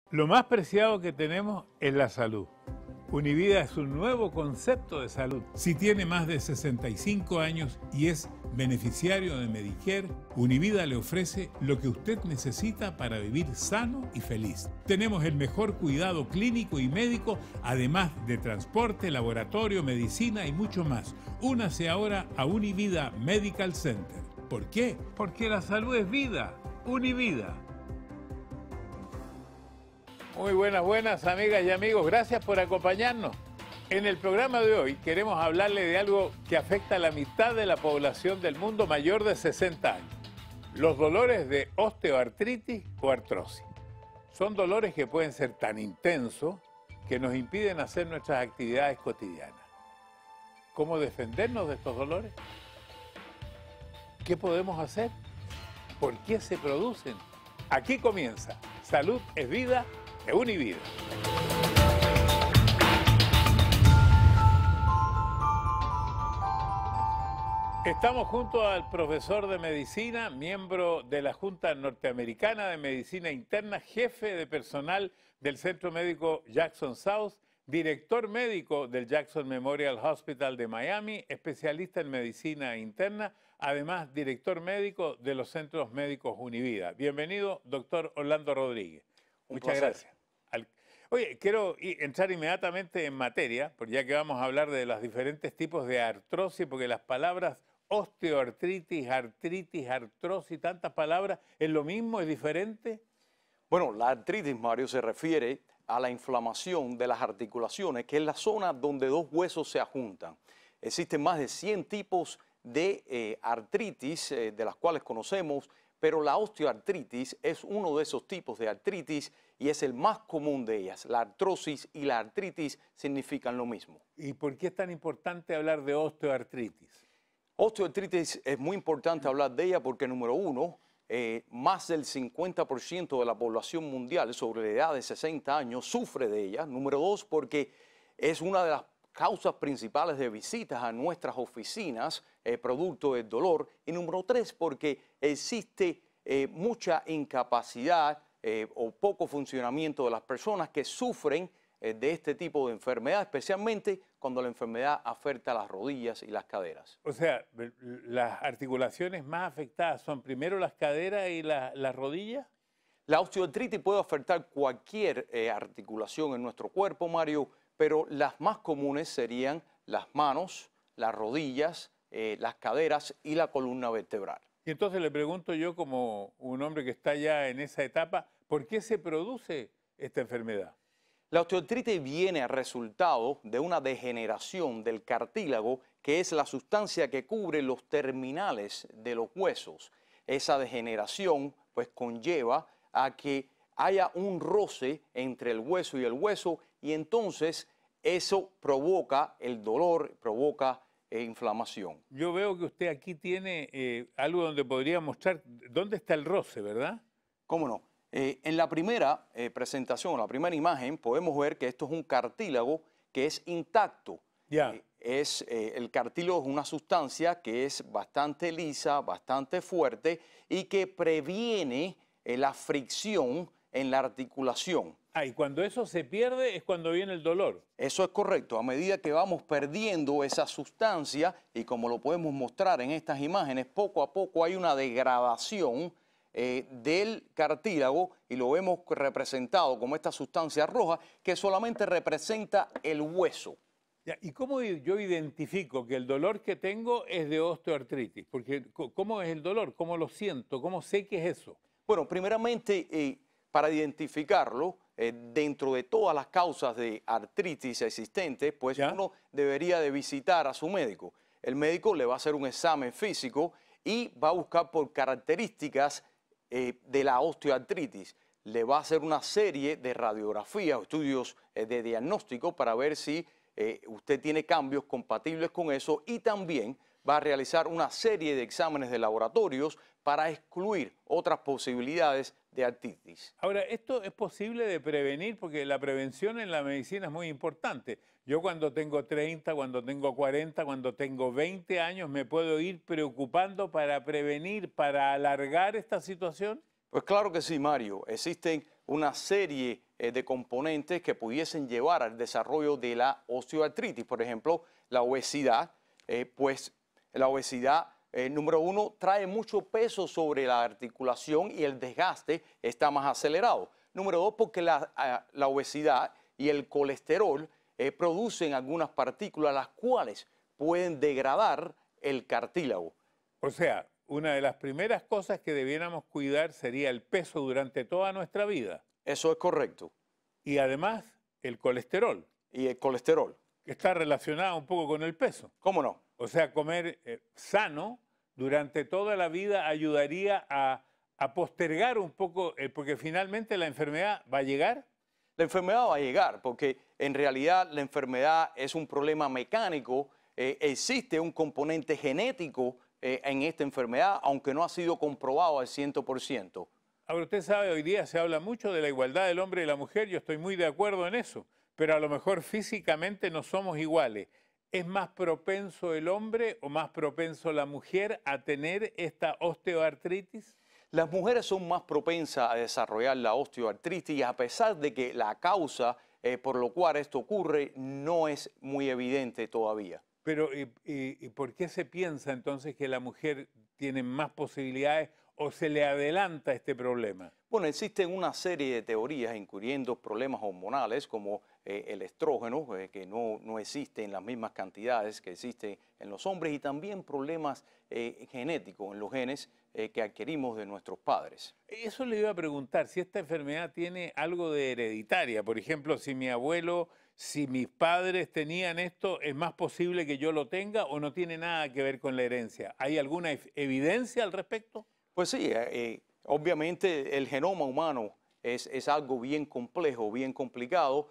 Lo más preciado que tenemos es la salud. Univida es un nuevo concepto de salud. Si tiene más de 65 años y es beneficiario de Medicare, Univida le ofrece lo que usted necesita para vivir sano y feliz. Tenemos el mejor cuidado clínico y médico, además de transporte, laboratorio, medicina y mucho más. Únase ahora a Univida Medical Center. ¿Por qué? Porque la salud es vida. Univida. Muy buenas amigas y amigos, gracias por acompañarnos. En el programa de hoy queremos hablarle de algo que afecta a la mitad de la población del mundo mayor de 60 años. Los dolores de osteoartritis o artrosis. Son dolores que pueden ser tan intensos que nos impiden hacer nuestras actividades cotidianas. ¿Cómo defendernos de estos dolores? ¿Qué podemos hacer? ¿Por qué se producen? Aquí comienza Salud es Vida de Univida. Estamos junto al profesor de medicina, miembro de la Junta Norteamericana de Medicina Interna, jefe de personal del Centro Médico Jackson South, director médico del Jackson Memorial Hospital de Miami, especialista en medicina interna, además director médico de los Centros Médicos Univida. Bienvenido, doctor Orlando Rodríguez. Muchas gracias. Oye, quiero entrar inmediatamente en materia, porque ya que vamos a hablar de los diferentes tipos de artrosis, porque las palabras osteoartritis, artritis, artrosis, tantas palabras, ¿es lo mismo, es diferente? Bueno, la artritis, Mario, se refiere a la inflamación de las articulaciones, que es la zona donde dos huesos se ajuntan. Existen más de 100 tipos de artritis, de las cuales conocemos, pero la osteoartritis es uno de esos tipos de artritis y es el más común de ellas. La artrosis y la artritis significan lo mismo. ¿Y por qué es tan importante hablar de osteoartritis? Osteoartritis es muy importante hablar de ella porque, número uno, más del 50% de la población mundial sobre la edad de 60 años sufre de ella. Número dos, porque es una de las causas principales de visitas a nuestras oficinas, producto del dolor. Y número tres, porque existe mucha incapacidad o poco funcionamiento de las personas que sufren de este tipo de enfermedad, especialmente cuando la enfermedad afecta a las rodillas y las caderas. O sea, las articulaciones más afectadas son primero las caderas y las rodillas. La osteoartritis puede afectar cualquier articulación en nuestro cuerpo, Mario, pero las más comunes serían las manos, las rodillas, las caderas y la columna vertebral. Y entonces le pregunto yo, como un hombre que está ya en esa etapa, ¿por qué se produce esta enfermedad? La osteoartritis viene a resultado de una degeneración del cartílago, que es la sustancia que cubre los terminales de los huesos. Esa degeneración pues conlleva a que haya un roce entre el hueso y entonces eso provoca el dolor, provoca inflamación. Yo veo que usted aquí tiene algo donde podría mostrar dónde está el roce, ¿verdad? ¿Cómo no? En la primera presentación, la primera imagen, podemos ver que esto es un cartílago que es intacto. Ya. El cartílago es una sustancia que es bastante lisa, bastante fuerte y que previene la fricción en la articulación. Ah, y cuando eso se pierde es cuando viene el dolor. Eso es correcto. A medida que vamos perdiendo esa sustancia, y como lo podemos mostrar en estas imágenes, poco a poco hay una degradación del cartílago y lo vemos representado como esta sustancia roja que solamente representa el hueso. Ya, ¿y cómo yo identifico que el dolor que tengo es de osteoartritis? Porque ¿cómo es el dolor? ¿Cómo lo siento? ¿Cómo sé que es eso? Bueno, primeramente, para identificarlo, dentro de todas las causas de artritis existentes, pues ¿Ya? uno debería de visitar a su médico. El médico le va a hacer un examen físico y va a buscar por características de la osteoartritis. Le va a hacer una serie de radiografías o estudios de diagnóstico para ver si usted tiene cambios compatibles con eso y también va a realizar una serie de exámenes de laboratorios para excluir otras posibilidades de artritis. Ahora, ¿esto es posible de prevenir? Porque la prevención en la medicina es muy importante. Yo cuando tengo 30, cuando tengo 40, cuando tengo 20 años, ¿me puedo ir preocupando para prevenir, para alargar esta situación? Pues claro que sí, Mario. Existen una serie de componentes que pudiesen llevar al desarrollo de la osteoartritis. Por ejemplo, la obesidad, pues la obesidad, número uno, trae mucho peso sobre la articulación y el desgaste está más acelerado. Número dos, porque la obesidad y el colesterol producen algunas partículas las cuales pueden degradar el cartílago. O sea, una de las primeras cosas que debiéramos cuidar sería el peso durante toda nuestra vida. Eso es correcto. Y además, el colesterol. Y el colesterol. Que está relacionado un poco con el peso. ¿Cómo no? O sea, comer sano durante toda la vida ayudaría a postergar un poco, porque finalmente la enfermedad va a llegar. La enfermedad va a llegar, porque en realidad la enfermedad es un problema mecánico. Existe un componente genético en esta enfermedad, aunque no ha sido comprobado al 100%. Ahora, usted sabe, hoy día se habla mucho de la igualdad del hombre y la mujer, yo estoy muy de acuerdo en eso, pero a lo mejor físicamente no somos iguales. ¿Es más propenso el hombre o más propenso la mujer a tener esta osteoartritis? Las mujeres son más propensas a desarrollar la osteoartritis y a pesar de que la causa por lo cual esto ocurre no es muy evidente todavía. Pero, ¿y por qué se piensa entonces que la mujer tiene más posibilidades o se le adelanta este problema? Bueno, existen una serie de teorías, incluyendo problemas hormonales como el estrógeno, que no existe en las mismas cantidades que existen en los hombres, y también problemas genéticos en los genes que adquirimos de nuestros padres. Eso le iba a preguntar, si esta enfermedad tiene algo de hereditaria. Por ejemplo, si mi abuelo, si mis padres tenían esto, ¿es más posible que yo lo tenga o no tiene nada que ver con la herencia? ¿Hay alguna evidencia al respecto? Pues sí, obviamente el genoma humano es algo bien complejo, bien complicado,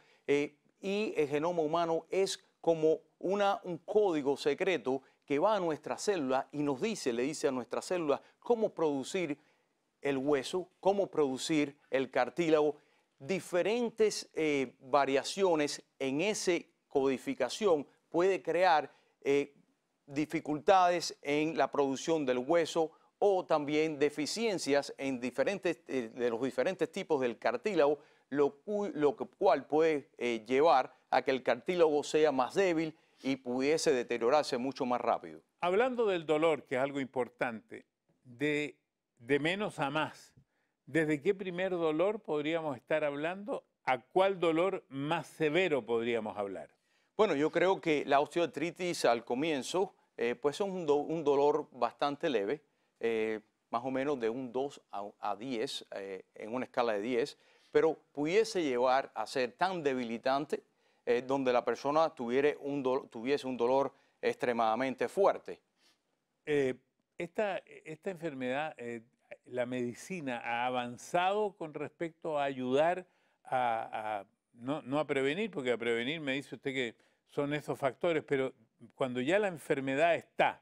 y el genoma humano es como un código secreto que va a nuestras células y le dice a nuestras células cómo producir el hueso, cómo producir el cartílago. Diferentes variaciones en esa codificación puede crear dificultades en la producción del hueso o también deficiencias en de los diferentes tipos del cartílago, lo cual puede llevar a que el cartílago sea más débil y pudiese deteriorarse mucho más rápido. Hablando del dolor, que es algo importante, de menos a más, ¿desde qué primer dolor podríamos estar hablando? ¿A cuál dolor más severo podríamos hablar? Bueno, yo creo que la osteoartritis al comienzo pues es un dolor bastante leve, más o menos de un 2 a 10, en una escala de 10, pero pudiese llevar a ser tan debilitante donde la persona tuviese un dolor extremadamente fuerte. Esta enfermedad, la medicina ha avanzado con respecto a ayudar no a prevenir, porque a prevenir me dice usted que son esos factores, pero cuando ya la enfermedad está,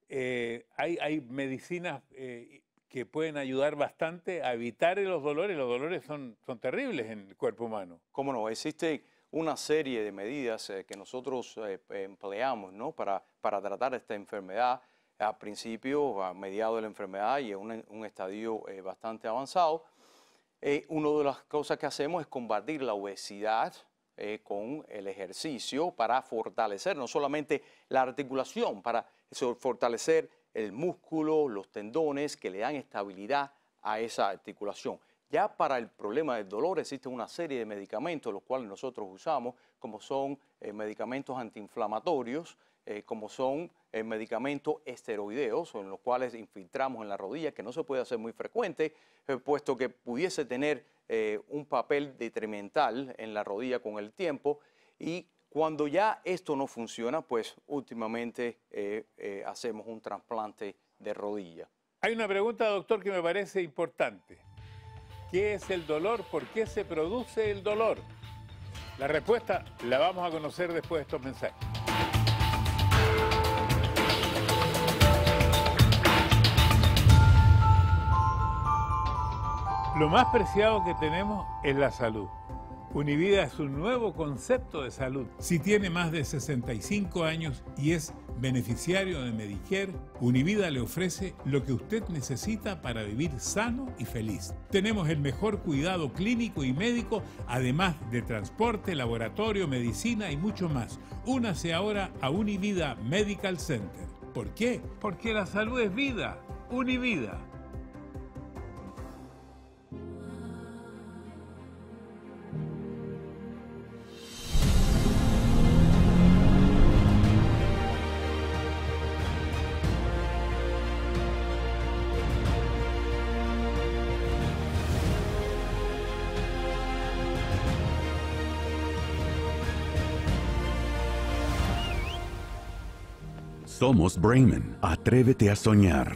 hay medicinas que pueden ayudar bastante a evitar los dolores son terribles en el cuerpo humano. ¿Cómo no? Existe una serie de medidas que nosotros empleamos, ¿no? para tratar esta enfermedad a principio, a mediados de la enfermedad y en un estadio bastante avanzado. Una de las cosas que hacemos es combatir la obesidad con el ejercicio para fortalecer no solamente la articulación, para fortalecer el músculo, los tendones que le dan estabilidad a esa articulación. Ya para el problema del dolor existe una serie de medicamentos, los cuales nosotros usamos, como son medicamentos antiinflamatorios, como son medicamentos esteroideos, en los cuales infiltramos en la rodilla, que no se puede hacer muy frecuente, puesto que pudiese tener un papel detrimental en la rodilla con el tiempo. Y cuando ya esto no funciona, pues últimamente hacemos un trasplante de rodilla. Hay una pregunta, doctor, que me parece importante. ¿Qué es el dolor? ¿Por qué se produce el dolor? La respuesta la vamos a conocer después de estos mensajes. Lo más preciado que tenemos es la salud. Univida es un nuevo concepto de salud. Si tiene más de 65 años y es Beneficiario de Medicare, Univida le ofrece lo que usted necesita para vivir sano y feliz. Tenemos el mejor cuidado clínico y médico, además de transporte, laboratorio, medicina y mucho más. Únase ahora a Univida Medical Center. ¿Por qué? Porque la salud es vida. Univida. Somos Braman. Atrévete a soñar.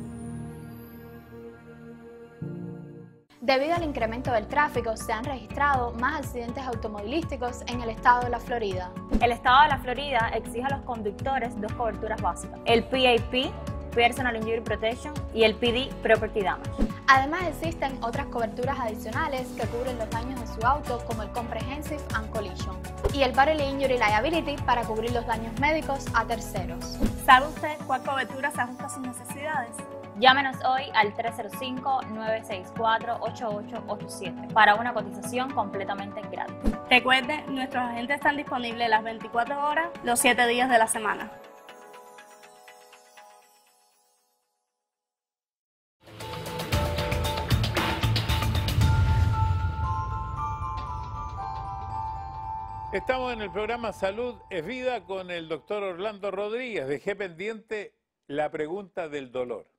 Debido al incremento del tráfico, se han registrado más accidentes automovilísticos en el estado de la Florida. El estado de la Florida exige a los conductores dos coberturas básicas: el PIP, Personal Injury Protection, y el PD, Property Damage. Además, existen otras coberturas adicionales que cubren los daños de su auto, como el Comprehensive and Collision y el Bodily Injury Liability para cubrir los daños médicos a terceros. ¿Sabe usted cuál cobertura se ajusta a sus necesidades? Llámenos hoy al 305-964-8887 para una cotización completamente gratis. Recuerde, nuestros agentes están disponibles las 24 horas, los 7 días de la semana. Estamos en el programa Salud es Vida con el doctor Orlando Rodríguez. Dejé pendiente la pregunta del dolor.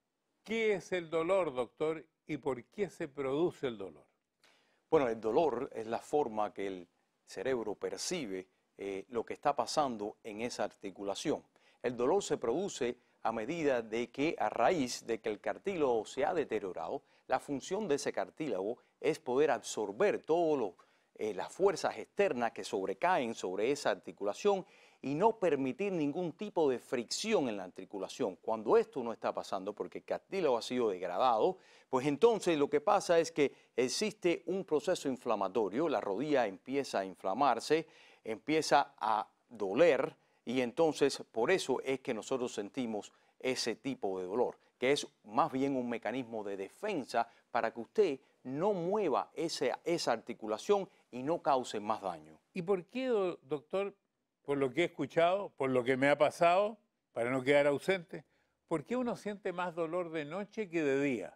¿Qué es el dolor, doctor, y por qué se produce el dolor? Bueno, el dolor es la forma que el cerebro percibe lo que está pasando en esa articulación. El dolor se produce a medida de que, a raíz de que el cartílago se ha deteriorado, la función de ese cartílago es poder absorber todas las fuerzas externas que sobrecaen sobre esa articulación y no permitir ningún tipo de fricción en la articulación. Cuando esto no está pasando porque el cartílago ha sido degradado, pues entonces lo que pasa es que existe un proceso inflamatorio, la rodilla empieza a inflamarse, empieza a doler y entonces por eso es que nosotros sentimos ese tipo de dolor, que es más bien un mecanismo de defensa para que usted no mueva esa articulación y no cause más daño. ¿Y por qué, doctor, por lo que he escuchado, por lo que me ha pasado, para no quedar ausente, por qué uno siente más dolor de noche que de día?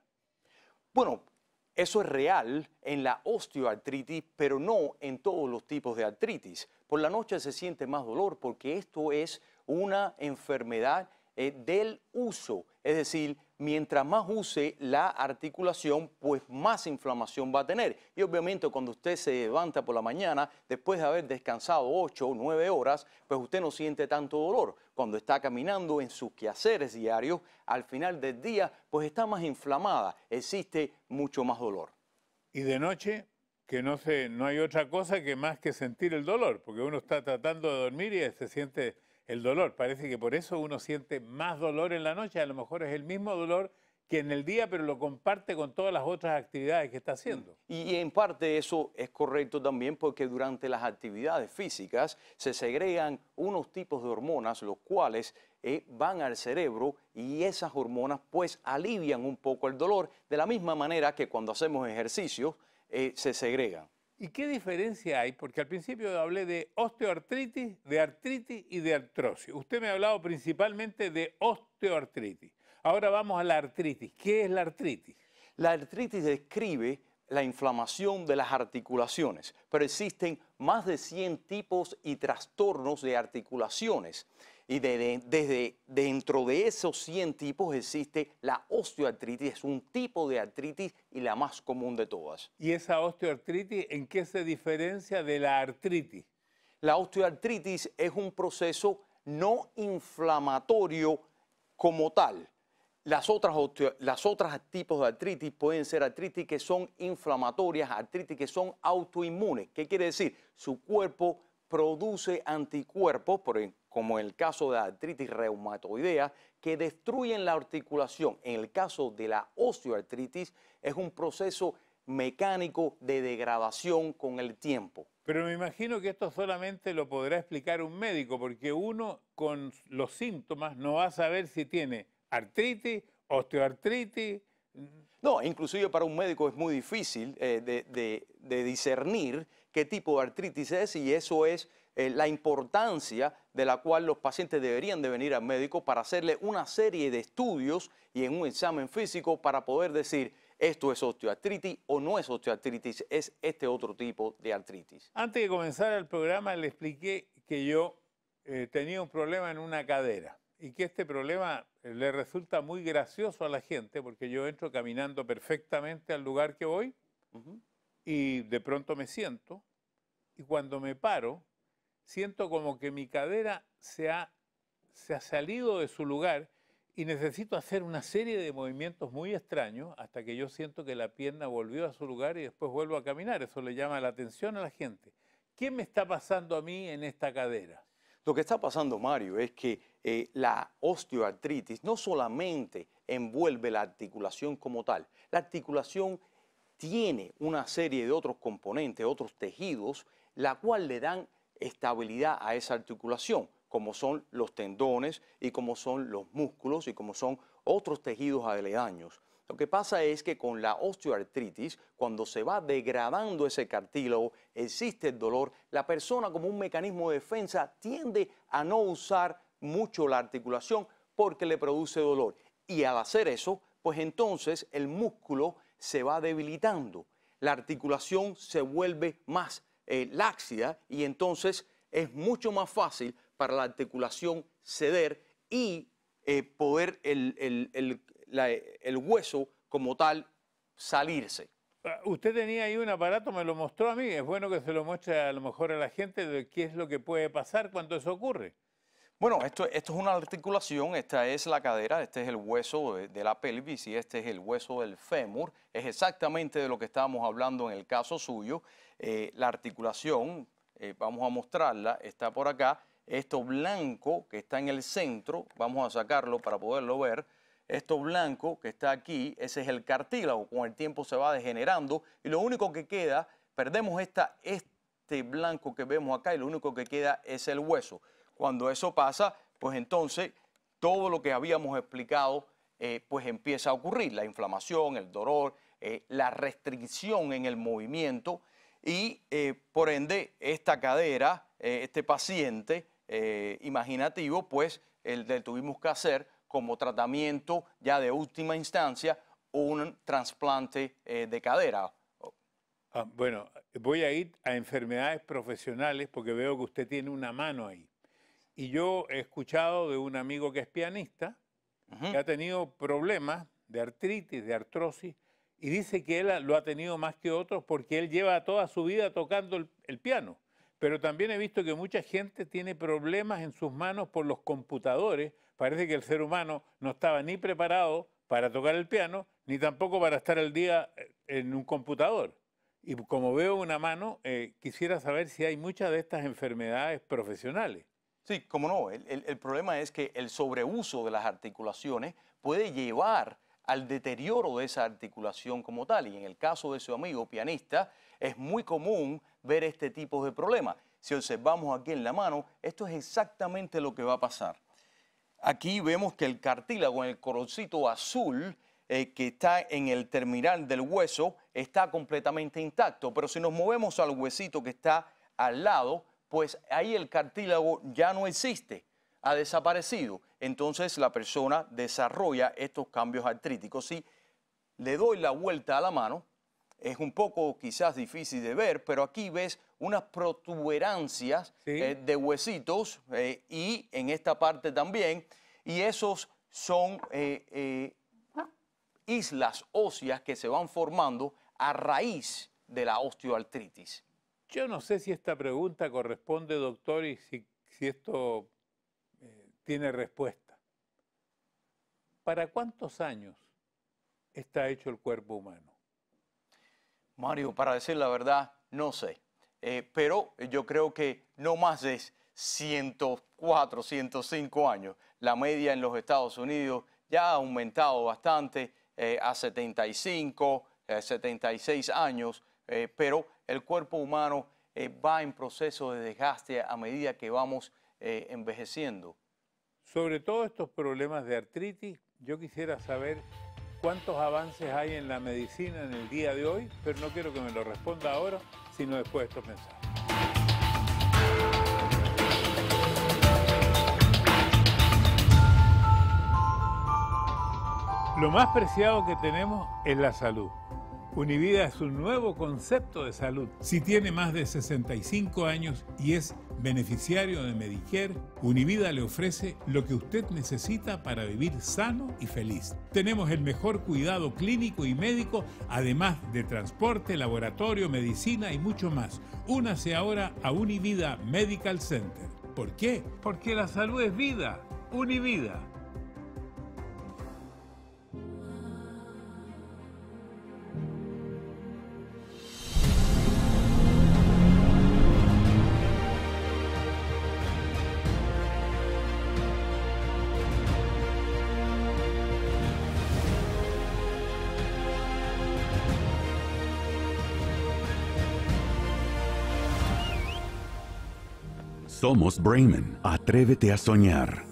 Bueno, eso es real en la osteoartritis, pero no en todos los tipos de artritis. Por la noche se siente más dolor porque esto es una enfermedad del uso, es decir, mientras más use la articulación, pues más inflamación va a tener. Y obviamente cuando usted se levanta por la mañana, después de haber descansado 8 o 9 horas, pues usted no siente tanto dolor. Cuando está caminando en sus quehaceres diarios, al final del día, pues está más inflamada, existe mucho más dolor. Y de noche, que no hay otra cosa que más que sentir el dolor, porque uno está tratando de dormir y se siente el dolor. Parece que por eso uno siente más dolor en la noche. A lo mejor es el mismo dolor que en el día, pero lo comparte con todas las otras actividades que está haciendo. Y en parte eso es correcto también porque durante las actividades físicas se segregan unos tipos de hormonas los cuales van al cerebro y esas hormonas pues alivian un poco el dolor de la misma manera que cuando hacemos ejercicio se segregan. ¿Y qué diferencia hay? Porque al principio hablé de osteoartritis, de artritis y de artrosis. Usted me ha hablado principalmente de osteoartritis. Ahora vamos a la artritis. ¿Qué es la artritis? La artritis describe la inflamación de las articulaciones, pero existen más de 100 tipos y trastornos de articulaciones. Y desde dentro de esos 100 tipos existe la osteoartritis, es un tipo de artritis y la más común de todas. ¿Y esa osteoartritis en qué se diferencia de la artritis? La osteoartritis es un proceso no inflamatorio como tal. Las otras tipos de artritis pueden ser artritis que son inflamatorias, artritis que son autoinmunes. ¿Qué quiere decir? Su cuerpo produce anticuerpos, como en el caso de la artritis reumatoidea, que destruyen la articulación. En el caso de la osteoartritis es un proceso mecánico de degradación con el tiempo. Pero me imagino que esto solamente lo podrá explicar un médico, porque uno con los síntomas no va a saber si tiene artritis, osteoartritis. No, inclusive para un médico es muy difícil de discernir qué tipo de artritis es, y eso es la importancia de la cual los pacientes deberían de venir al médico para hacerle una serie de estudios y en un examen físico para poder decir esto es osteoartritis o no es osteoartritis, es este otro tipo de artritis. Antes de comenzar el programa le expliqué que yo tenía un problema en una cadera y que este problema le resulta muy gracioso a la gente porque yo entro caminando perfectamente al lugar que voy y de pronto me siento y cuando me paro siento como que mi cadera se ha salido de su lugar y necesito hacer una serie de movimientos muy extraños hasta que yo siento que la pierna volvió a su lugar y después vuelvo a caminar. Eso le llama la atención a la gente. ¿Qué me está pasando a mí en esta cadera? Lo que está pasando, Mario, es que la osteoartritis no solamente envuelve la articulación como tal. La articulación tiene una serie de otros componentes, otros tejidos, la cual le dan estabilidad a esa articulación, como son los tendones y como son los músculos y como son otros tejidos aledaños. Lo que pasa es que con la osteoartritis, cuando se va degradando ese cartílago, existe el dolor, la persona como un mecanismo de defensa tiende a no usar mucho la articulación porque le produce dolor. Y al hacer eso, pues entonces el músculo se va debilitando, la articulación se vuelve más láxida y entonces es mucho más fácil para la articulación ceder y poder el hueso como tal salirse. Usted tenía ahí un aparato, me lo mostró a mí. Es bueno que se lo muestre a lo mejor a la gente de qué es lo que puede pasar cuando eso ocurre. Bueno, esto es una articulación, esta es la cadera, este es el hueso de la pelvis y este es el hueso del fémur. Es exactamente de lo que estábamos hablando en el caso suyo. La articulación, vamos a mostrarla, está por acá. Esto blanco que está en el centro, vamos a sacarlo para poderlo ver. Esto blanco que está aquí, ese es el cartílago, con el tiempo se va degenerando y lo único que queda, perdemos este blanco que vemos acá y lo único que queda es el hueso. Cuando eso pasa, pues entonces todo lo que habíamos explicado pues empieza a ocurrir, la inflamación, el dolor, la restricción en el movimiento y por ende esta cadera, este paciente imaginativo, pues le tuvimos que hacer como tratamiento ya de última instancia un trasplante de cadera. Bueno, voy a ir a enfermedades profesionales porque veo que usted tiene una mano ahí. Y yo he escuchado de un amigo que es pianista, que ha tenido problemas de artritis, de artrosis, y dice que él lo ha tenido más que otros porque él lleva toda su vida tocando el piano. Pero también he visto que mucha gente tiene problemas en sus manos por los computadores. Parece que el ser humano no estaba ni preparado para tocar el piano, ni tampoco para estar al día en un computador. Y como veo una mano, quisiera saber si hay muchas de estas enfermedades profesionales. Sí, cómo no. El problema es que el sobreuso de las articulaciones puede llevar al deterioro de esa articulación como tal. Y en el caso de su amigo pianista, es muy común ver este tipo de problemas. Si observamos aquí en la mano, esto es exactamente lo que va a pasar. Aquí vemos que el cartílago en el colorcito azul que está en el terminal del hueso está completamente intacto. Pero si nos movemos al huesito que está al lado, pues ahí el cartílago ya no existe, ha desaparecido. Entonces la persona desarrolla estos cambios artríticos. Si le doy la vuelta a la mano, es un poco quizás difícil de ver, pero aquí ves unas protuberancias de huesitos y en esta parte también. Y esos son islas óseas que se van formando a raíz de la osteoartritis. Yo no sé si esta pregunta corresponde, doctor, y si esto tiene respuesta. ¿Para cuántos años está hecho el cuerpo humano? Mario, para decir la verdad, no sé. Pero yo creo que no más de 104, 105 años. La media en los Estados Unidos ya ha aumentado bastante a 75, 76 años, pero el cuerpo humano va en proceso de desgaste a medida que vamos envejeciendo. Sobre todos estos problemas de artritis, yo quisiera saber cuántos avances hay en la medicina en el día de hoy, pero no quiero que me lo responda ahora, sino después de estos mensajes. Lo más preciado que tenemos es la salud. Univida es un nuevo concepto de salud. Si tiene más de 65 años y es beneficiario de Medicare, Univida le ofrece lo que usted necesita para vivir sano y feliz. Tenemos el mejor cuidado clínico y médico, además de transporte, laboratorio, medicina y mucho más. Únase ahora a Univida Medical Center. ¿Por qué? Porque la salud es vida. Univida. Somos Braemen. Atrévete a soñar.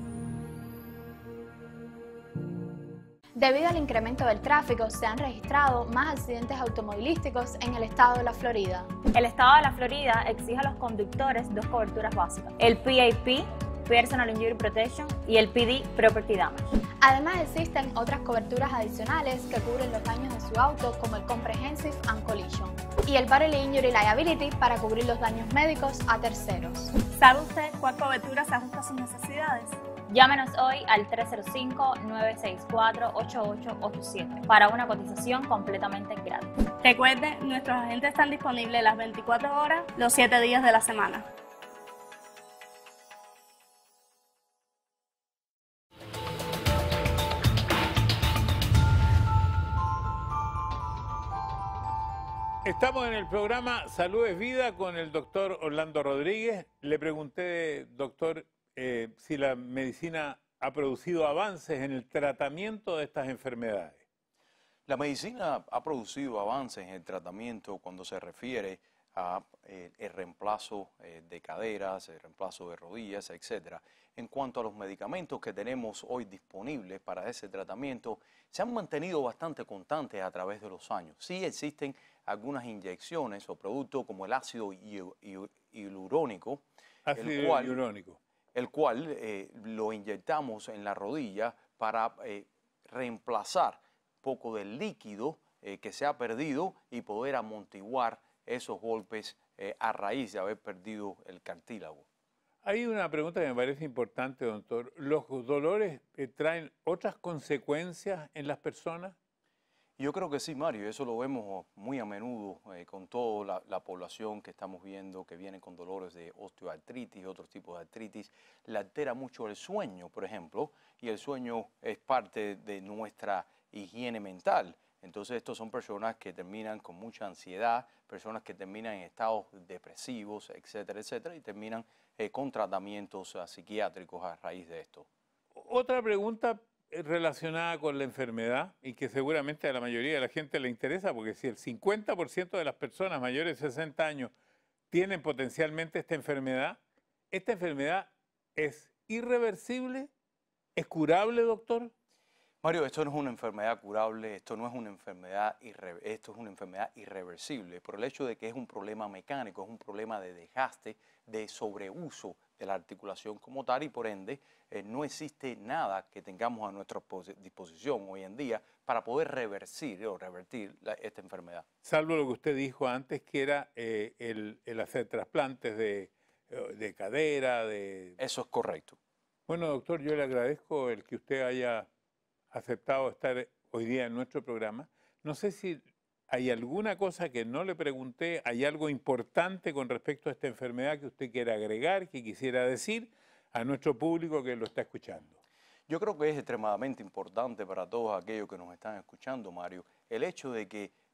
Debido al incremento del tráfico, se han registrado más accidentes automovilísticos en el estado de la Florida. El estado de la Florida exige a los conductores dos coberturas básicas: el PAP, Personal Injury Protection, y el PD, Property Damage. Además, existen otras coberturas adicionales que cubren los daños de su auto, como el Comprehensive and Collision, y el Bodily Injury Liability para cubrir los daños médicos a terceros. ¿Sabe usted cuál cobertura se ajusta a sus necesidades? Llámenos hoy al 305-964-8887 para una cotización completamente gratis. Recuerde, nuestros agentes están disponibles las 24 horas, los 7 días de la semana. Estamos en el programa Salud es Vida con el doctor Orlando Rodríguez. Le pregunté, doctor, si la medicina ha producido avances en el tratamiento de estas enfermedades. La medicina ha producido avances en el tratamiento cuando se refiere a el reemplazo de caderas, el reemplazo de rodillas, etc. En cuanto a los medicamentos que tenemos hoy disponibles para ese tratamiento, se han mantenido bastante constantes a través de los años. Sí existen algunas inyecciones o productos como el ácido hialurónico, el cual lo inyectamos en la rodilla para reemplazar poco del líquido que se ha perdido y poder amortiguar esos golpes a raíz de haber perdido el cartílago. Hay una pregunta que me parece importante, doctor. ¿Los dolores traen otras consecuencias en las personas? Yo creo que sí, Mario, eso lo vemos muy a menudo con toda la población que estamos viendo que viene con dolores de osteoartritis y otros tipos de artritis. Le altera mucho el sueño, por ejemplo, y el sueño es parte de nuestra higiene mental. Entonces, estos son personas que terminan con mucha ansiedad, personas que terminan en estados depresivos, etcétera, etcétera, y terminan con tratamientos psiquiátricos a raíz de esto. Otra pregunta relacionada con la enfermedad y que seguramente a la mayoría de la gente le interesa, porque si el 50% de las personas mayores de 60 años tienen potencialmente esta enfermedad es irreversible, ¿es curable, doctor? Mario, esto no es una enfermedad curable, esto es una enfermedad irreversible, por el hecho de que es un problema mecánico, es un problema de desgaste, de sobreuso de la articulación como tal, y por ende no existe nada que tengamos a nuestra disposición hoy en día para poder revertir esta enfermedad. Salvo lo que usted dijo antes, que era el hacer trasplantes de cadera. Eso es correcto. Bueno, doctor, yo le agradezco el que usted haya aceptado estar hoy día en nuestro programa. No sé si hay alguna cosa que no le pregunté, hay algo importante con respecto a esta enfermedad que usted quiera agregar, que quisiera decir a nuestro público que lo está escuchando. Yo creo que es extremadamente importante para todos aquellos que nos están escuchando, Mario, el hecho de que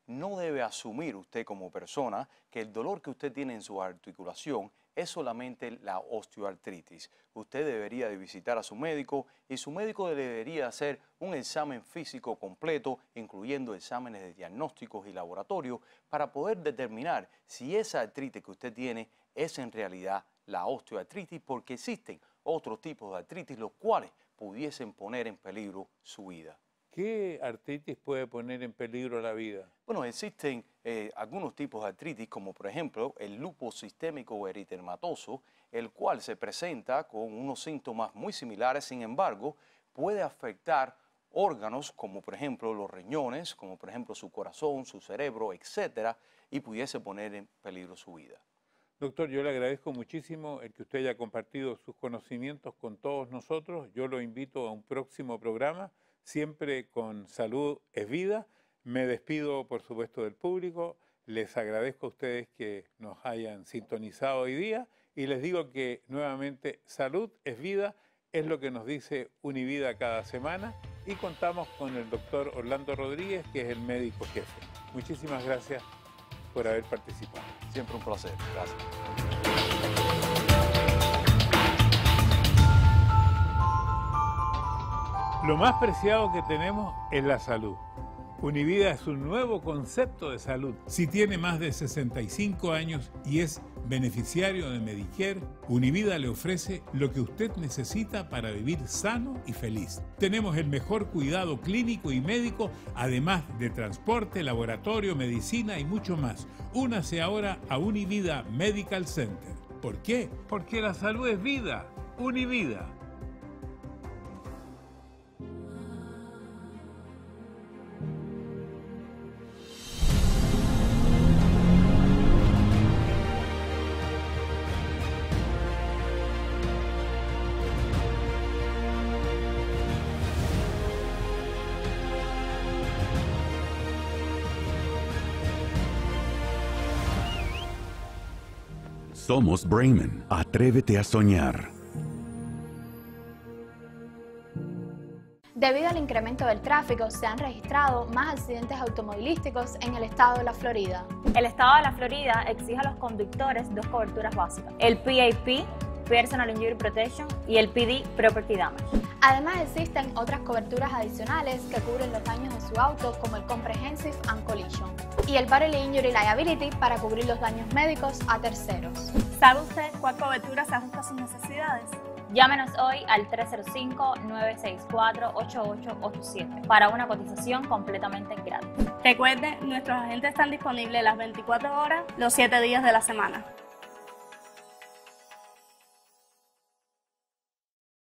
no debe asumir usted como persona que el dolor que usted tiene en su articulación es solamente la osteoartritis. Usted debería de visitar a su médico y su médico debería hacer un examen físico completo, incluyendo exámenes de diagnósticos y laboratorio, para poder determinar si esa artritis que usted tiene es en realidad la osteoartritis, porque existen otros tipos de artritis los cuales pudiesen poner en peligro su vida. ¿Qué artritis puede poner en peligro la vida? Bueno, existen algunos tipos de artritis, como por ejemplo el lupus sistémico eritematoso, el cual se presenta con unos síntomas muy similares, sin embargo, puede afectar órganos como por ejemplo los riñones, como por ejemplo su corazón, su cerebro, etcétera, y pudiese poner en peligro su vida. Doctor, yo le agradezco muchísimo el que usted haya compartido sus conocimientos con todos nosotros. Yo lo invito a un próximo programa, siempre con Salud es Vida. Me despido, por supuesto, del público. Les agradezco a ustedes que nos hayan sintonizado hoy día y les digo que nuevamente Salud es Vida es lo que nos dice Univida cada semana y contamos con el doctor Orlando Rodríguez, que es el médico jefe. Muchísimas gracias por haber participado. Siempre un placer. Gracias. Lo más preciado que tenemos es la salud. Univida es un nuevo concepto de salud. Si tiene más de 65 años y es beneficiario de Medicare, Univida le ofrece lo que usted necesita para vivir sano y feliz. Tenemos el mejor cuidado clínico y médico, además de transporte, laboratorio, medicina y mucho más. Únase ahora a Univida Medical Center. ¿Por qué? Porque la salud es vida. Univida. Somos Bremen. Atrévete a soñar. Debido al incremento del tráfico, se han registrado más accidentes automovilísticos en el estado de la Florida. El estado de la Florida exige a los conductores dos coberturas básicas: el PIP, Personal Injury Protection, y el PD, Property Damage. Además, existen otras coberturas adicionales que cubren los daños de su auto, como el Comprehensive and Collision y el Bodily Injury Liability para cubrir los daños médicos a terceros. ¿Sabe usted cuál cobertura se ajusta a sus necesidades? Llámenos hoy al 305-964-8887 para una cotización completamente gratis. Recuerde, nuestros agentes están disponibles las 24 horas, los 7 días de la semana.